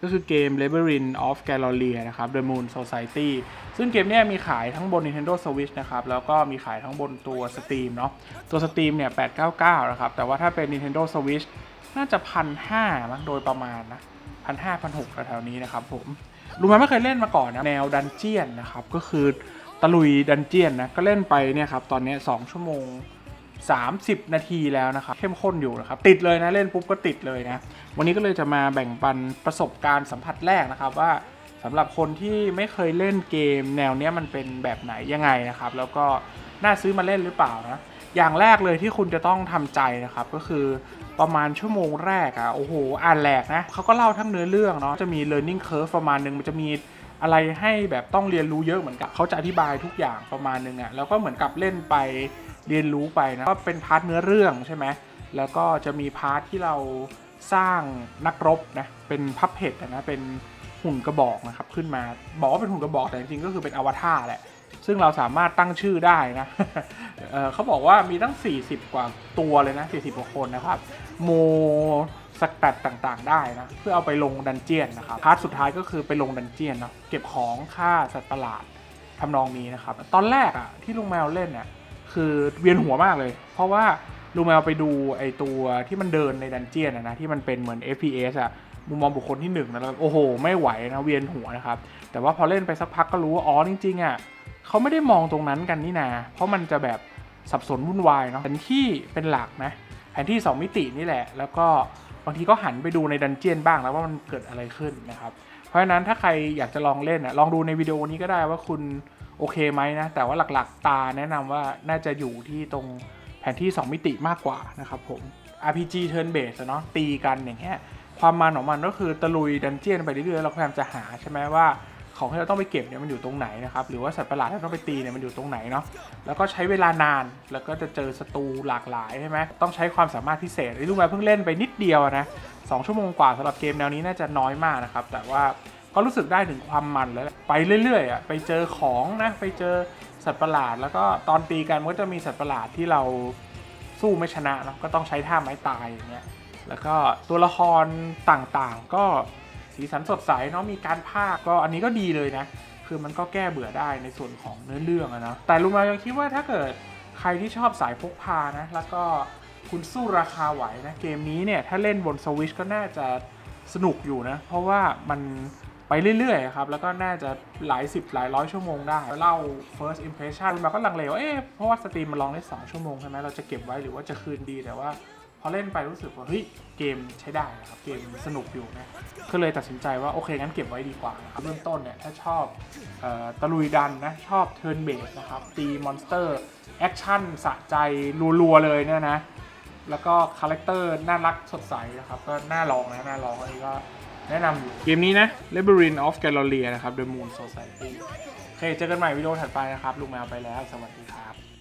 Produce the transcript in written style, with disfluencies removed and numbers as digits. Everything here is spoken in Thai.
ก็คือเกม Labyrinth of Galleria นะครับ The Moon Society ซึ่งเกมนี้มีขายทั้งบน Nintendo Switch นะครับแล้วก็มีขายทั้งบนตัว Steam เนาะตัว Steam เนี่ย899นะครับแต่ว่าถ้าเป็น Nintendo Switch น่าจะ 1,500 มั้งโดยประมาณนะ 1,500-1,600 แถวๆนี้นะครับผมลุงไม่เคยเล่นมาก่อนนะแนวดันเจียนนะครับก็คือตะลุยดันเจียนนะก็เล่นไปเนี่ยครับตอนนี้2 ชั่วโมง30 นาทีแล้วนะครับเข้มข้นอยู่นะครับติดเลยนะเล่นปุ๊บก็ติดเลยนะวันนี้ก็เลยจะมาแบ่งปันประสบการณ์สัมผัสแรกนะครับว่าสำหรับคนที่ไม่เคยเล่นเกมแนวเนี้ยมันเป็นแบบไหนยังไงนะครับแล้วก็น่าซื้อมาเล่นหรือเปล่านะอย่างแรกเลยที่คุณจะต้องทำใจนะครับก็คือประมาณชั่วโมงแรกอะโอ้โหอ่านแหลกนะเขาก็เล่าทั้งเนื้อเรื่องเนาะจะมี learning curve ประมาณนึงมันจะมีอะไรให้แบบต้องเรียนรู้เยอะเหมือนกับเขาจะอธิบายทุกอย่างประมาณนึงอะแล้วก็เหมือนกับเล่นไปเรียนรู้ไปนะก็เป็นพาร์ทเนื้อเรื่องใช่ไหมแล้วก็จะมีพาร์ทที่เราสร้างนักรบนะเป็นพับเพจนะเป็นหุ่นกระบอกนะครับขึ้นมาบอกว่าเป็นหุ่นกระบอกแต่จริงๆก็คือเป็นอวตารแหละซึ่งเราสามารถตั้งชื่อได้นะ เขาบอกว่ามีตั้ง40 กว่าตัวเลยนะ40 กว่าคนนะครับโมสแตทต่างๆได้นะเพื่อเอาไปลงดันเจียนนะครับพาร์ทสุดท้ายก็คือไปลงดันเจียนเนาะเก็บของฆ่าสัตว์ประหลาดทำนองนี้นะครับตอนแรกอ่ะที่ลุงแมวเล่นเนี่ยคือเวียนหัวมากเลยเพราะว่าลุงแมวไปดูไอตัวที่มันเดินในดันเจียนนะที่มันเป็นเหมือน FPS อ่ะมุมมองบุคคลที่1นะแล้วโอ้โหไม่ไหวนะเวียนหัวนะครับแต่ว่าพอเล่นไปสักพักก็รู้ว่าอ๋อจริงๆอ่ะเขาไม่ได้มองตรงนั้นกันนี่นาเพราะมันจะแบบสับสนวุ่นวายเนาะแผนที่เป็นหลักนะแผนที่2 มิตินี่แหละแล้วก็บางทีก็หันไปดูในดันเจียนบ้างแล้วว่ามันเกิดอะไรขึ้นนะครับเพราะฉะนั้นถ้าใครอยากจะลองเล่นลองดูในวิดีโอนี้ก็ได้ว่าคุณโอเคไหมนะแต่ว่าหลักๆตาแนะนำว่าน่าจะอยู่ที่ตรงแผนที่2 มิติมากกว่านะครับผม RPG turn based เนาะตีกันอย่างเงี้ยความมันของมันก็คือตะลุยดันเจียนไปเรื่อยๆเราพยายามจะหาใช่ไหมว่าของที่เราต้องไปเก็บเนี่ยมันอยู่ตรงไหนนะครับหรือว่าสัตว์ประหลาดที่เราต้องไปตีเนี่ยมันอยู่ตรงไหนเนาะแล้วก็ใช้เวลานานแล้วก็จะเจอศัตรูหลากหลายใช่ไหมต้องใช้ความสามารถพิเศษที่ลุงแมวเพิ่งเล่นไปนิดเดียวนะ2 ชั่วโมงกว่าสำหรับเกมแนวนี้น่าจะน้อยมากนะครับแต่ว่าก็รู้สึกได้ถึงความมันแล้วไปเรื่อยๆไปเจอของนะไปเจอสัตว์ประหลาดแล้วก็ตอนตีกันมันก็จะมีสัตว์ประหลาดที่เราสู้ไม่ชนะเนาะก็ต้องใช้ท่าไม้ตายอย่างเงี้ยแล้วก็ตัวละครต่างๆก็สีสันสดใสเนาะมีการพากย์ก็อันนี้ก็ดีเลยนะคือมันก็แก้เบื่อได้ในส่วนของเนื้อเรื่องนะแต่ลุงแมวยังคิดว่าถ้าเกิดใครที่ชอบสายพกพานะแล้วก็คุณสู้ราคาไหวนะเกมนี้เนี่ยถ้าเล่นบนสวิชก็น่าจะสนุกอยู่นะเพราะว่ามันไปเรื่อยๆครับแล้วก็น่าจะหลาย10หลายร้อยชั่วโมงได้เล่า first impression มาก็ลังเลว่าเพราะว่าสตรีมมันลองได้2 ชั่วโมงใช่ไหมเราจะเก็บไว้หรือว่าจะคืนดีแต่ว่าพอเล่นไปรู้สึกว่าเฮ้ยเกมใช้ได้นะครับเกมสนุกอยู่นะก็เลยตัดสินใจว่าโอเคงั้นเก็บไว้ดีกว่านะครับเริ่มต้นเนี่ยถ้าชอบตะลุยดันนะชอบเทิร์นเบสนะครับตีมอนสเตอร์แอคชั่นสะใจรัวๆเลยเนี่ยนะแล้วก็คาแรคเตอร์น่ารักสดใสนะครับก็น่าลองนะน่าลองอันนี้ก็แนะนำอยู่เกมนี้นะ Labyrinth of Galleria นะครับ The Moon Society โอเคเจอกันใหม่วิดีโอถัดไปนะครับลุงแมวไปแล้วสวัสดีครับ